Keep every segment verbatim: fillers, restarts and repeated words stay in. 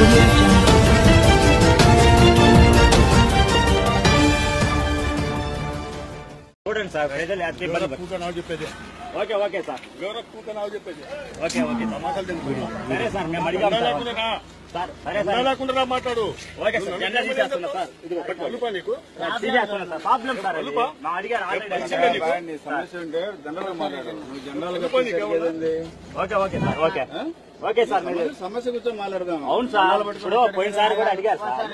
చూడండి సార్ ప్రజలు చెప్పేది ఓకే ఓకే సార్ చెప్పేది ఓకే ఓకే సరే సార్ మేము అడిగాం సార్ సరే సార్ లేకుండా మాట్లాడు ఓకే సార్ జెండా తీసేస్తున్నా సార్ ఇది నీకు తీసేస్తున్నా సార్ ప్రాబ్లం సార్ మా అడిగారు ఆల్రెడీ సమస్య ఉంటే జనరల్ మాట్లాడు general okay okay sir okay okay sir సమస్య కూర్చొని మాట్లాడదాం. అవును సార్ ఇప్పుడు పోయినసారి కూడా అడిగారు sir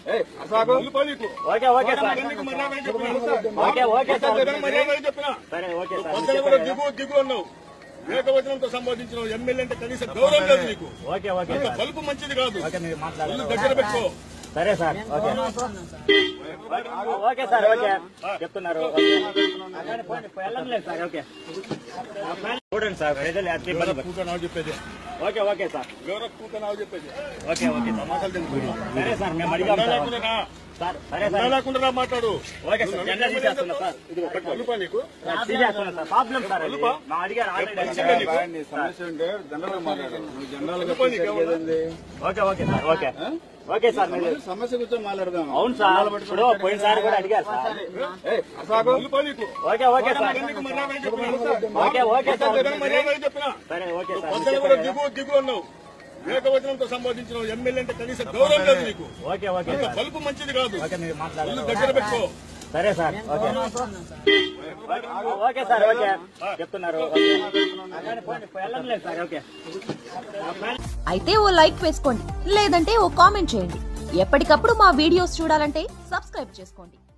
okay okay sir okay okay sir సరే ఓకే సార్ దిగు దిగు అన్నావు ఏకవచనంతో సంబోధించిన ఎమ్మెల్యే అంటే కనీసం గౌరవం లేదు నీకు. ఓకే ఓకే కలుపు మంచిది కాదు, మాట్లాడారు దగ్గర పెట్టుకో. సరే sir okay okay sir okay చెప్తున్నారు వెళ్ళలేదు సార్ ఓకే చూడండి సార్ ప్రజలు చెప్పేది ఓకే ఓకే సార్ చెప్పేది ఓకే ఓకే సరే సార్ మేము అడిగాం సార్ సరే సార్ లేకుండా మాట్లాడు ఓకే సార్ జెండా తీసేస్తున్నా సార్ ఇది నీకు తీసేస్తున్నా సార్ ప్రాబ్లం సార్ మా అడిగారు ఆల్రెడీ సమస్య ఉంటే జనరల్ మాట్లాడు general okay okay sir okay okay sir సమస్య కూర్చొని మాట్లాడదాం. అవును సార్ ఇప్పుడు పోయినసారి కూడా అడిగారు sir okay okay sir okay okay sir సరే ఓకే సార్ దిగు దిగు అన్నావు ఏకవచనంతో సంబోధించిన ఎమ్మెల్యే అంటే కనీసం గౌరవం లేదు నీకు. ఓకే ఓకే కలుపు మంచిది కాదు, మాట్లాడారు దగ్గర పెట్టుకో. సరే sir okay okay sir okay చెప్తున్నారు వెళ్ళలేదు సార్ ఓకే అయితే ఓ లైక్ వేసుకోండి, లేదంటే ఓ కామెంట్ చేయండి. ఎప్పటికప్పుడు మా వీడియోస్ చూడాలంటే సబ్స్క్రైబ్ చేసుకోండి.